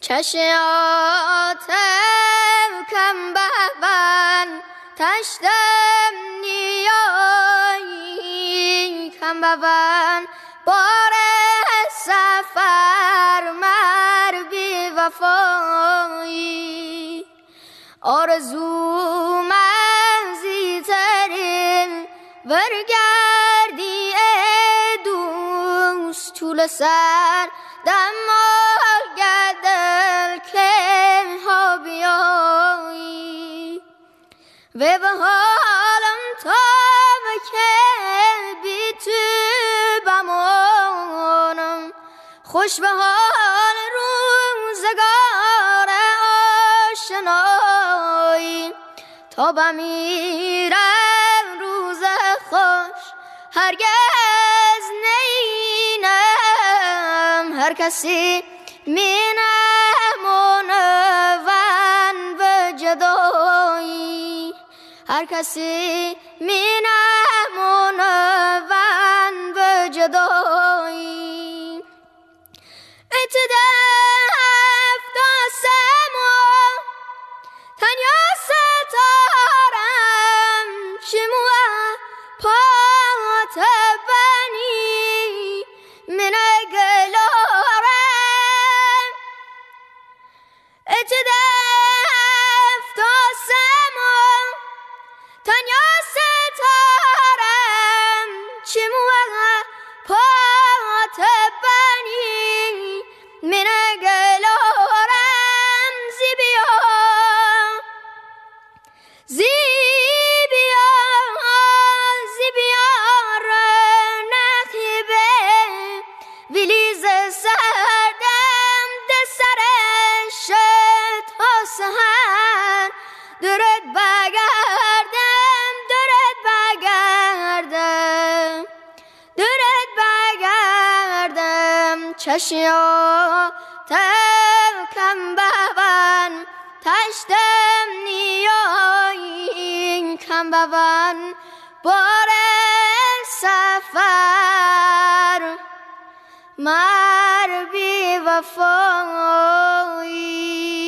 چشیاتم کم ببن تشتم نیایی کم ببن بار سفر مر بی وفایی آرزو منزی ترین برگردی ای دوست طول سر دمال گدل که ها بیایی و به حالم تا که بی تو بمانم خوش به حال روزگار آشنایی تا بمیرم روز خوش هرگز نینم هر کسی مینمونه ون به جدایی هر کسی مینمونه ون به جدایی اتدف داسم و تنیا ستارم چموه پات بنی من گلارم اتدف داسم و تنیا ستارم چموه پات بنی من گلارم زیبیا زیبیا زیبیا رنخیبه ویلیز سردم دسرش تا سهر درد بگردم درد بگردم درد بگردم چشیاتم کم ببن تشتم نیایی کم ببن بار سفر مر بی وفایی